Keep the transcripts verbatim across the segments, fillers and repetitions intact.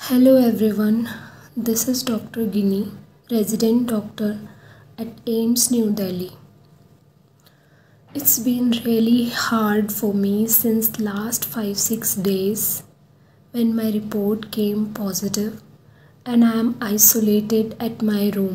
Hello everyone, this is Doctor Ginny, resident doctor at AIIMS New Delhi. It's been really hard for me since last five six days when my report came positive and I am isolated at my room.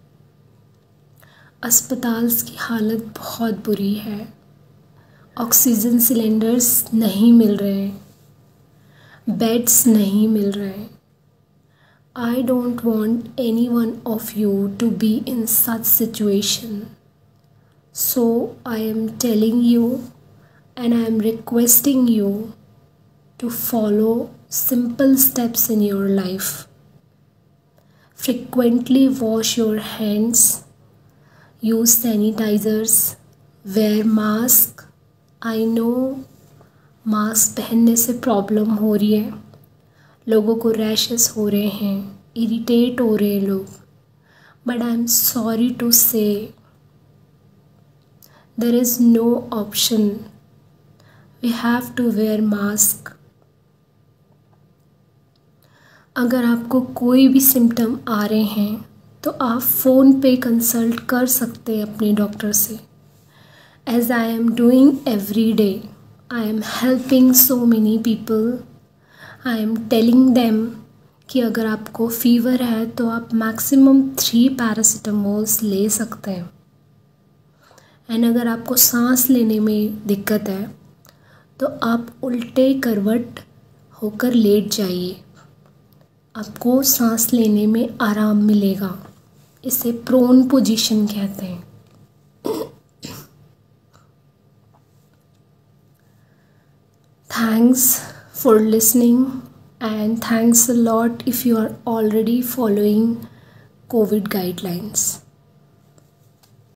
अस्पताल की हालत बहुत बुरी है. Oxygen cylinders नहीं मिल रहे, beds नहीं मिल रहे. I don't want any one of you to be in such situation. So I am telling you and I am requesting you to follow simple steps in your life. Frequently wash your hands, use sanitizers, wear mask. I know mask पहनने से problem हो रही है, लोगों को rashes हो रहे हैं, इरिटेट हो रहे हैं लोग, but I am sorry to say there is no option. We have to wear mask. अगर आपको कोई भी सिम्टम आ रहे हैं तो आप फ़ोन पे कंसल्ट कर सकते हैं अपने डॉक्टर से. As I am doing every day, I am helping so many people. I am telling them कि अगर आपको फीवर है तो आप मैक्सिमम थ्री पैरासीटामोल्स ले सकते हैं. एंड अगर आपको सांस लेने में दिक्कत है तो आप उल्टे करवट होकर लेट जाइए, आपको सांस लेने में आराम मिलेगा. इसे प्रोन पोजीशन कहते हैं. Thanks for listening and thanks a lot if you are already following COVID guidelines.